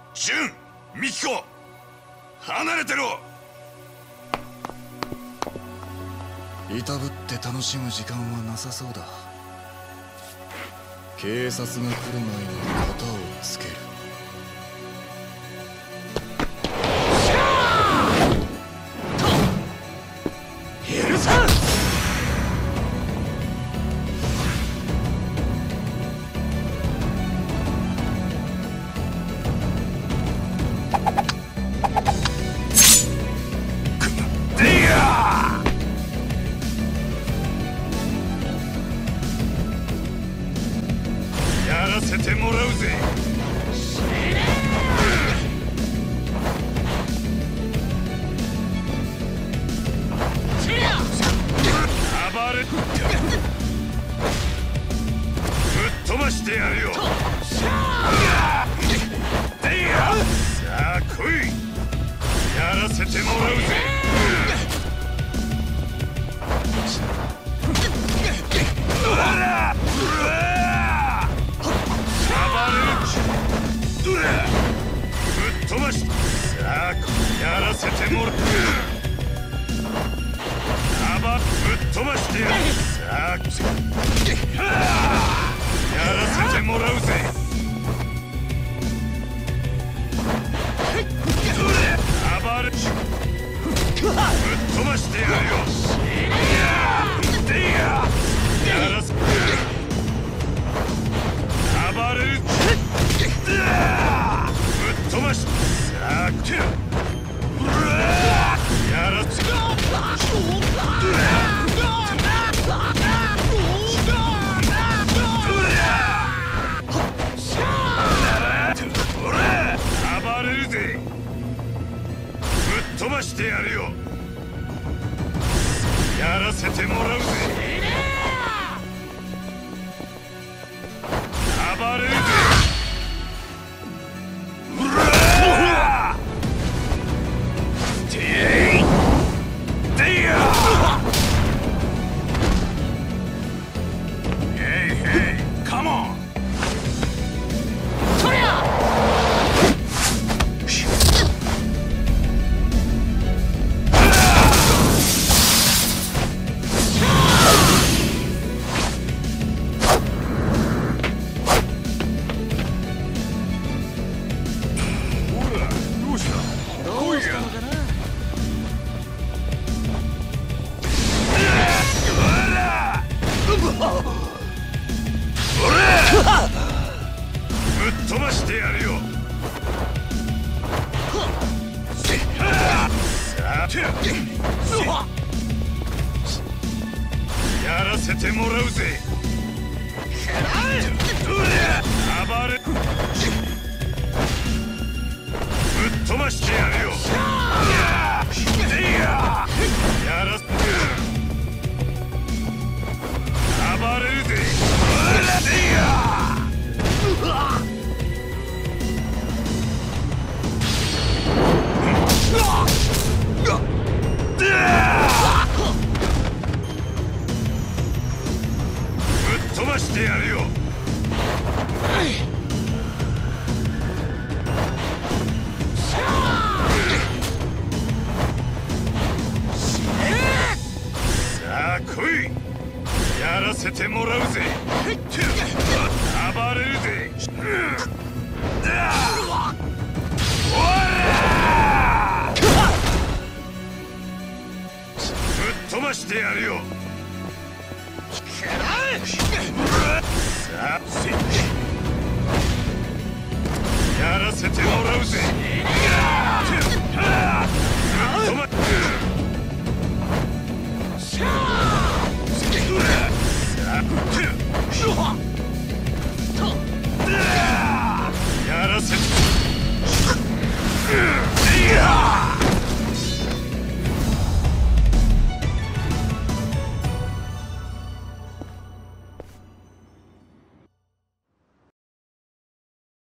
純、ミキコ、離れてろ。 いたぶって楽しむ時間はなさそうだ。警察が来る前に片をつける。 許さん。やらせてもらうぜ。暴れぶっ飛ばしてやるよ。さあ来い。やらせてもらうぜ。飛ばし、さあやらせてもらう。ぶっ飛ばしてやる。さあやらせてもらうぜ。暴れぶっ飛ばしてやるよ。やらせ暴れる。飛ばし、さあやらせ暴れるぜ。ぶっ飛ばしてやるよ。やらせてもらうぜ。暴れるぜ。ぶっ飛ばしてやるよ。やらせてもらうぜ。暴れぶっ飛ばしてやるよ。やらせ暴れるぜ。ぶっ飛ばしてやるよ。さあ来い。やらせてもらうぜ。暴れるぜ。ぶっ飛ばしてやるよ。さあ